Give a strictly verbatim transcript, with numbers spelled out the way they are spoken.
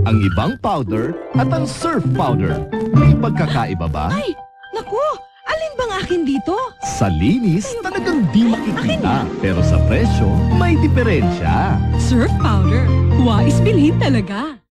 ang ibang powder at ang surf powder. May pagkakaiba ba? Ay, naku! Alin bang akin dito? Sa linis, talagang di makikita. Pero sa presyo, may diferensya. Surf powder. Wais bilhin talaga.